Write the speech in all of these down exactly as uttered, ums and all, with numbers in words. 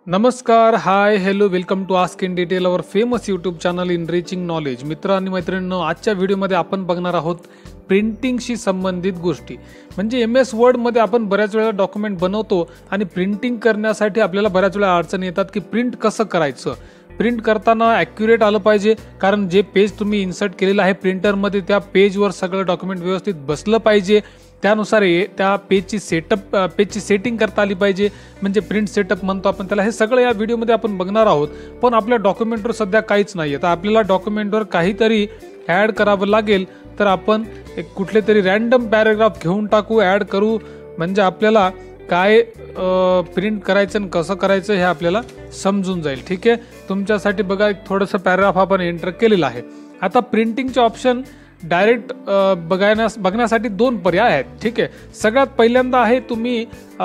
नमस्कार, hi, hello, welcome to ask in detail our famous YouTube channel enriching knowledge. मित्र आणि मैत्रिणींनो, आजच्या व्हिडिओमध्ये आपण बघणार आहोत प्रिंटिंगशी संबंधित गोष्टी. म्हणजे एम एस वर्डमध्ये आपण बऱ्याच वेळा डॉक्युमेंट बनवतो आणि प्रिंटिंग करण्यासाठी आपल्याला बऱ्याच वेळा अडचणी येतात की प्रिंट कसं करायचं. प्रिंट करताना ॲक्युरेट आलं पाहिजे, कारण जे पेज तुम्ही इन्सर्ट केलेलं आहे प्रिंटरमध्ये त्या पेजवर सगळं डॉक्युमेंट व्यवस्थित बसलं पाहिजे. त्यानुसार त्या पेजची सेटअप पेजची सेटिंग करता आली पाहिजे, म्हणजे प्रिंट सेटअप म्हणतो आपण त्याला. हे सगळं या व्हिडिओमध्ये आपण बघणार आहोत. पण आपल्या डॉक्युमेंटवर सध्या काहीच नाही आहे, तर आपल्याला डॉक्युमेंटवर काहीतरी ॲड करावं लागेल. तर आपण एक कुठले तरी रॅन्डम पॅराग्राफ घेऊन टाकू, ॲड करू, म्हणजे आपल्याला काय प्रिंट करायचं आणि कसं करायचं हे आपल्याला समजून जाईल. ठीक आहे, तुमच्यासाठी बघा एक थोडंसं पॅराग्राफ आपण एंटर केलेलं आहे. आता प्रिंटिंगचे ऑप्शन डायरेक्ट बघण्यास बघण्यासाठी दोन पर्याय आहेत. ठीक आहे, सगळ्यात पहिल्यांदा आहे तुम्ही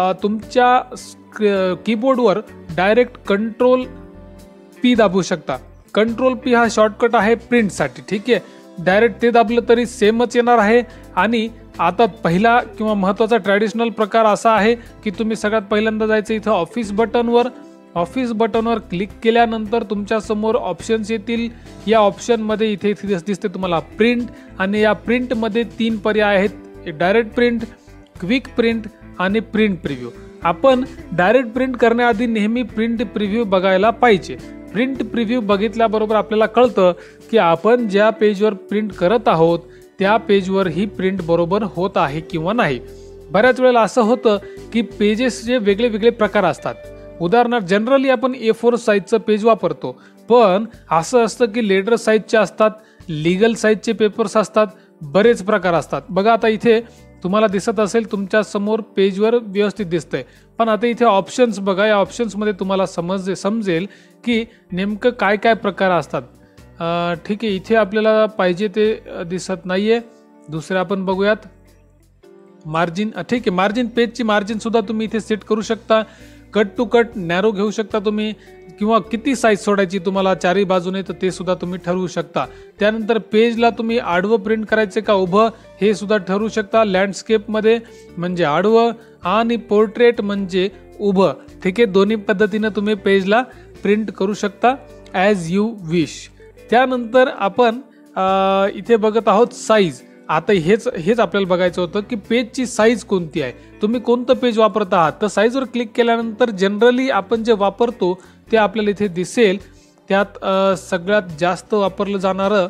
तुमच्या कीबोर्डवर डायरेक्ट कंट्रोल पी दाबू शकता. कंट्रोल पी हा शॉर्टकट आहे प्रिंटसाठी. ठीक आहे, डायरेक्ट ते दाबलं तरी सेमच येणार आहे. आणि आता पहिला किंवा महत्त्वाचा ट्रॅडिशनल प्रकार असा आहे की तुम्ही सगळ्यात पहिल्यांदा जायचं इथं ऑफिस बटनवर. ऑफिस बटनवर क्लिक केल्यानंतर तुमच्या समोर ऑप्शन्स येतील. या ऑप्शनमध्ये इथे इथे दिसते तुम्हाला प्रिंट, आणि या प्रिंटमध्ये तीन पर्याय आहेत: डायरेक्ट प्रिंट, क्विक प्रिंट आणि प्रिंट प्रिव्ह्यू. आपण डायरेक्ट प्रिंट करण्याआधी नेहमी प्रिंट प्रिव्ह्यू बघायला पाहिजे. प्रिंट प्रिव्ह्यू बघितल्याबरोबर आपल्याला कळतं की आपण ज्या पेजवर प्रिंट करत आहोत त्या पेजवर ही प्रिंट बरोबर होत आहे किंवा नाही. बऱ्याच वेळेला असं होतं की पेजेसचे वेगळे वेगळे प्रकार असतात. उदाहरणार्थ जनरली आपण ए फोर साईजचं पेज वापरतो, पण असं असतं की लेटर साईजचे असतात, लिगल साईजचे पेपर्स असतात, बरेच प्रकार असतात. बघा आता इथे तुम्हाला दिसत असेल तुमच्या समोर पेजवर व्यवस्थित दिसतंय, पण आता इथे ऑप्शन्स बघा. या ऑप्शन्समध्ये तुम्हाला समज समजेल की नेमकं काय काय प्रकार असतात. ठीक आहे, इथे आपल्याला पाहिजे ते दिसत नाहीये. दुसरे आपण बघूयात मार्जिन. ठीक आहे, मार्जिन, पेजची मार्जिन सुद्धा तुम्ही इथे सेट करू शकता. कट टू कट नॅरो घेऊ शकता तुम्ही, किंवा किती साईज सोडायची तुम्हाला चारही बाजूने तर ते सुद्धा तुम्ही ठरवू शकता. त्यानंतर पेजला तुम्ही आडवं प्रिंट करायचे का उभं हे सुद्धा ठरवू शकता. लँडस्केपमध्ये म्हणजे आडवं आणि पोर्ट्रेट म्हणजे उभं. ठीक आहे, दोन्ही पद्धतीनं तुम्ही पेजला प्रिंट करू शकता ॲज यू विश. त्यानंतर आपण इथे बघत आहोत साईज. आता हेच हेच आपल्याला बघायचं होतं की पेजची साईज कोणती आहे, तुम्ही कोणतं पेज वापरत आहात. तर साईजवर क्लिक केल्यानंतर जनरली आपण जे वापरतो ते आपल्याला इथे दिसेल. त्यात सगळ्यात जास्त वापरलं जाणारं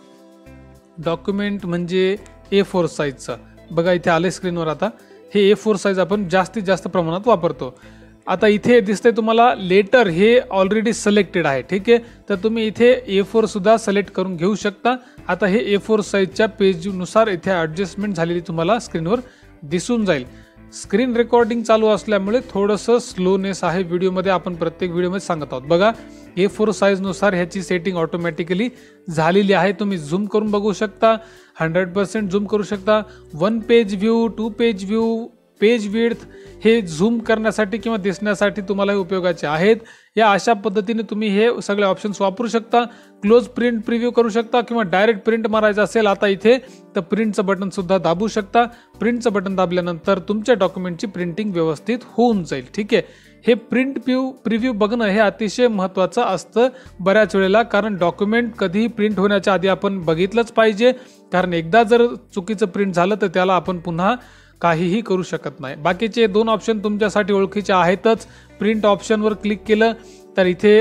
डॉक्युमेंट म्हणजे ए फोर साईजचं. बघा इथे आले स्क्रीनवर. आता हे ए फोर साईज आपण जास्तीत जास्त प्रमाणात वापरतो. आता इथे दिसतंय तुम्हाला लेटर हे ऑलरेडी सिलेक्टेड आहे. ठीक आहे, तर तुम्ही इथे ए फोर सुद्धा सिलेक्ट करून घेऊ शकता. आता हे ए फोर साईजच्या पेजनुसार इथे ॲडजस्टमेंट झालेली तुम्हाला स्क्रीनवर दिसून जाईल. स्क्रीन रेकॉर्डिंग चालू असल्यामुळे थोडंसं स्लोनेस आहे व्हिडिओमध्ये, आपण प्रत्येक व्हिडिओमध्ये सांगत आहोत. बघा ए फोर साईजनुसार ह्याची सेटिंग ऑटोमॅटिकली झालेली आहे. तुम्ही झूम करून बघू शकता, हंड्रेड पर्सेंट झूम करू शकता. One page view, two page view, page width हे झूम करण्यासाठी किंवा दिसण्यासाठी तुम्हाला उपयोगाचे आहेत. या अशा पद्धतीने तुम्ही हे सगळे ऑप्शन्स वापरू शकता. क्लोज प्रिंट प्रिव्ह्यू करू शकता किंवा डायरेक्ट प्रिंट मारायचं असेल आता इथे तर प्रिंटचं बटन सुद्धा दाबू शकता. प्रिंटचं बटन दाबल्यानंतर तुमच्या डॉक्युमेंटची प्रिंटिंग व्यवस्थित होऊन जाईल. ठीक आहे, हे प्रिंट प्यू प्रिव्ह्यू बघणं हे अतिशय महत्त्वाचं असतं बऱ्याच वेळेला, कारण डॉक्युमेंट कधीही प्रिंट होण्याच्या आधी आपण बघितलंच पाहिजे. कारण एकदा जर चुकीचं प्रिंट झालं तर त्याला आपण पुन्हा काहीही करू शकत नाही. बाकीचे दोन ऑप्शन तुमच्यासाठी ओळखीचे आहेतच. प्रिंट ऑप्शनवर क्लिक केलं तर इथे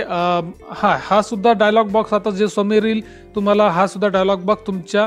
हा हा सुद्धा डायलॉग बॉक्स आता जे समोर येईल तुम्हाला, हा सुद्धा डायलॉग बॉक्स तुमच्या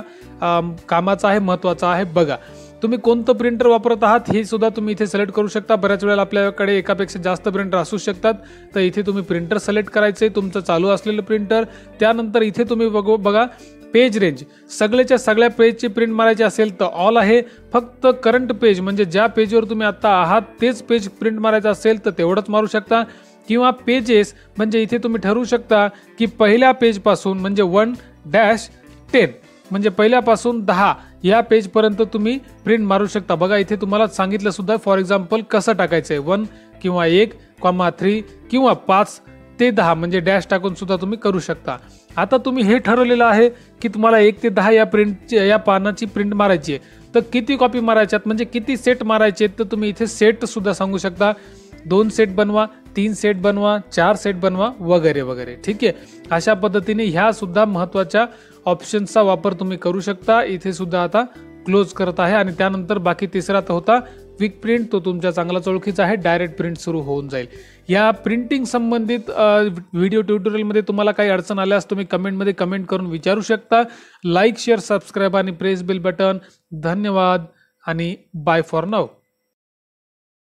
कामाचा आहे, महत्त्वाचा आहे. बघा तुम्ही कोणतं प्रिंटर वापरत आहात हे सुद्धा तुम्ही इथे सिलेक्ट करू शकता. बऱ्याच वेळेला आपल्याकडे एकापेक्षा जास्त प्रिंटर असू शकतात, तर इथे तुम्ही प्रिंटर सिलेक्ट करायचे, तुमचं चालू असलेलं प्रिंटर. त्यानंतर इथे तुम्ही बघू बघा पेज रेंज, सगळ्याच्या सगळ्या पेजची प्रिंट मारायची असेल तर ऑल आहे. फक्त करंट पेज म्हणजे ज्या पेजवर तुम्ही आता आहात तेच पेज प्रिंट मारायचं असेल तर तेवढंच मारू शकता. किंवा पेजेस म्हणजे इथे तुम्ही ठरवू शकता की पहिल्या पेजपासून म्हणजे वन डॅश टेन म्हणजे पहिल्यापासून दहा या पेजपर्यंत तुम्ही प्रिंट मारू शकता. बघा इथे तुम्हाला सांगितलं सुद्धा, फॉर एक्झाम्पल कसं टाकायचं आहे, वन किंवा एक कॉमा थ्री किंवा पाच ते दहा म्हणजे डॅश टाकून सुद्धा तुम्ही करू शकता. आता तुम्ही हे ठरवलेलं आहे की तुम्हाला एक ते दहा या प्रिंटची या पानाची प्रिंट मारायची आहे, तर किती कॉपी मारायच्यात म्हणजे किती सेट मारायचे तर तुम्ही इथे सेट सुद्धा सांगू शकता. दोन सेट बनवा, तीन सेट बनवा, चार सेट बनवा वगैरे वगैरे. ठीक आहे, अशा पद्धतीने ह्या सुद्धा महत्वाच्या ऑप्शन्सचा वापर तुम्ही करू शकता. इथे सुद्धा आता क्लोज करत आहे आणि त्यानंतर बाकी तिसरा होता क्विक प्रिंट, तो तुमच्या चांगलाच ओळखीचा आहे. डायरेक्ट प्रिंट सुरू होऊन जाईल. या प्रिंटिंग संबंधित व्हिडिओ ट्युटोरियलमध्ये तुम्हाला काही अडचण आल्यास तुम्ही कमेंटमध्ये कमेंट करून विचारू शकता. लाईक, शेअर, सबस्क्राईब आणि प्रेस बेल बटन. धन्यवाद आणि बाय फॉर नाऊ.